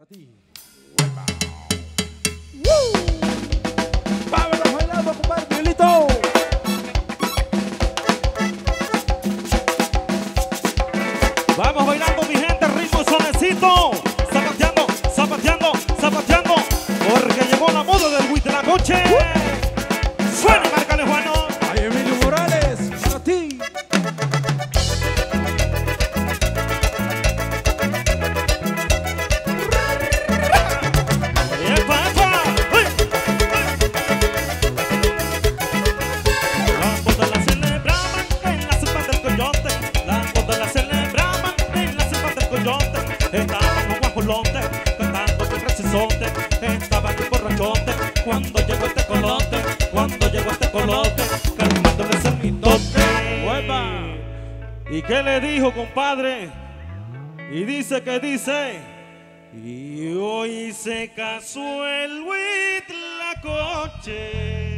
para ti. Vámonos bailando, compadre Miguelito. Vamos bailando, mi gente, ritmo sonecito. Zapateando, zapateando, zapateando. Porque llegó la moda del Huitlacoche. Suena, márcale, Juano. Ay, Emilio Morales, para ti. Estaba tu borrachote cuando llegó este colote, calmándoles el mitote. ¡Uepa! ¿Y qué le dijo, compadre? Y dice que dice, y hoy se casó el Huitlacoche.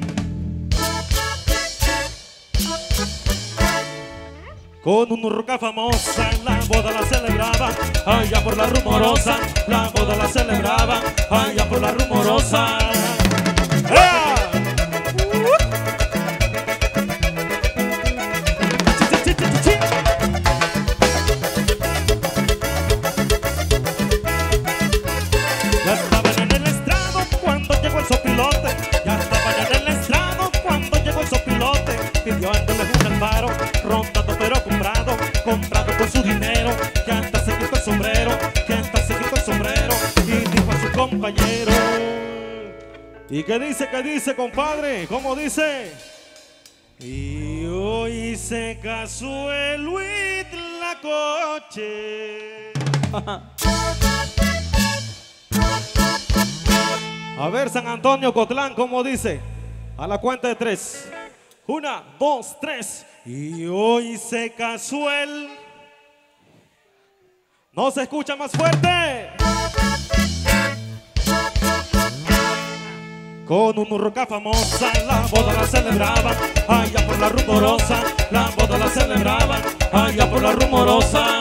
Con una ruca famosa, la boda la celebraba, allá por la rumorosa, la boda la celebraba, allá por la rumorosa. ¡Ah! Ya estaban en el estrado cuando llegó el sopilote, ya estaban en el estrado cuando llegó el sopilote, pidió ándoles un alfaro, rondando pero comprado con su dinero, que hasta se quitó el sombrero, y dijo a su compañero. ¿Y qué dice, compadre? ¿Cómo dice? Y hoy se casó el Huitlacoche. A ver, San Antonio Cotlán, ¿cómo dice? A la cuenta de 3. 1, 2, 3. Y hoy se casó el... No se escucha más fuerte. Con una ruca famosa, la boda la celebraban, allá por la rumorosa, la boda la celebraban, allá por la rumorosa.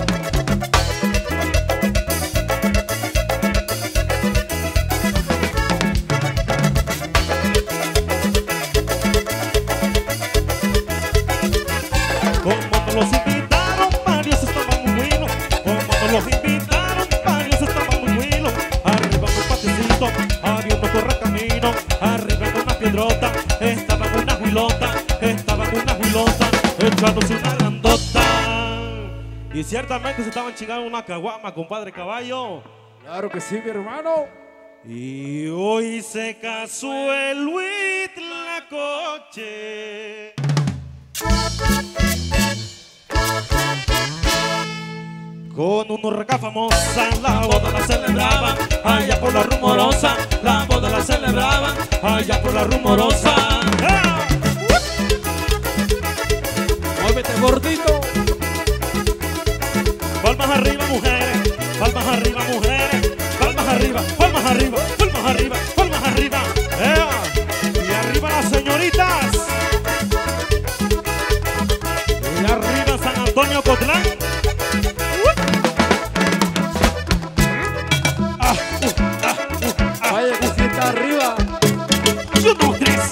Los invitaron, varios estaban muy buenos. Como los invitaron, varios estaban muy buenos. Arriba en un paticito, había un correcamino. Arriba en una piedrota, estaba en una huilota, echándose una grandota. Y ciertamente se estaban chingando una caguama, compadre Caballo. Claro que sí, mi hermano. Y hoy se casó el Huitlacoche. Con una ruca famosa, la boda la celebraban, allá por la rumorosa, la boda la celebraban, allá por la rumorosa. ¡Ah! Muévete, gordito. Palmas arriba, mujeres, palmas arriba, mujeres, palmas arriba, palmas arriba, palmas arriba, palmas arriba. ¡Ea! Y arriba las señoritas. Y arriba San Antonio Cotlán. Vaya que sí está arriba. 1, 2, 3.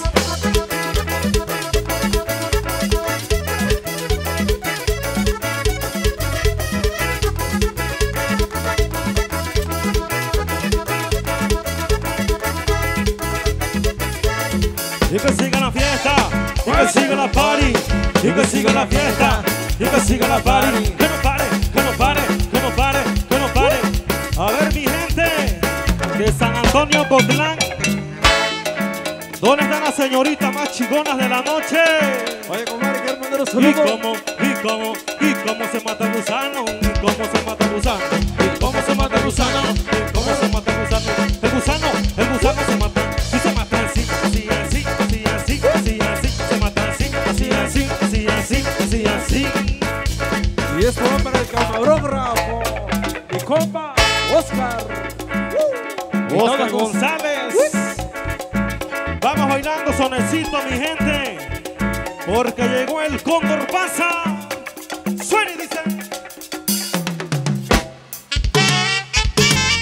Y que siga la fiesta, y que siga la party, y que siga la fiesta, y que siga la party. Que no pare, que no pare, que no pare, que no pare. A ver, mi gente de San Antonio Cotlán, ¿dónde están las señoritas más chigonas de la noche? Oye, compadre, quiero mandar un Y saludo. cómo se mata el gusano, y cómo se mata el gusano, y cómo se mata el gusano, y cómo se mata el gusano. El gusano se mata, y se mata así, así, así, así, así, así, así, se mata así, así, así, así, así, así, así. Y esto va para el camarógrafo. Mi compa, Oscar. Oscar González. Vamos bailando sonecito, mi gente, porque llegó el Cóndor Pasa. Suena y dice.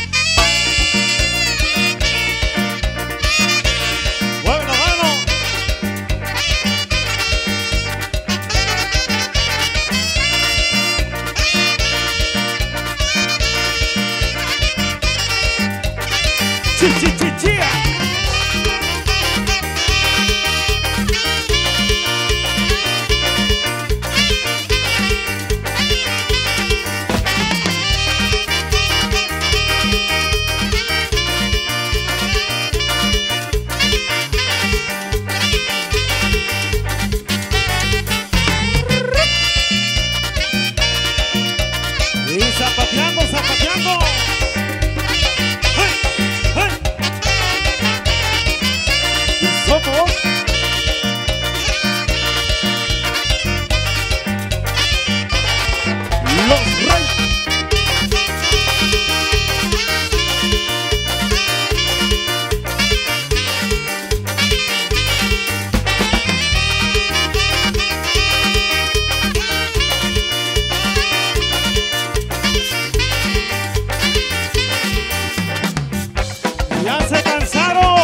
Chichichichia. Y zapateando, zapateando. ¡Hey! ¡Hey! Y somos los Reyes. Ya se cansaron,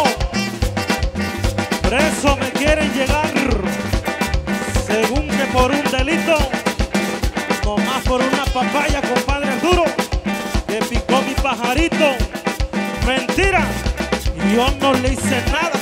preso me quieren llegar, según que por un delito, nomás por una papaya, compadre duro, que picó mi pajarito. Mentira, yo no le hice nada.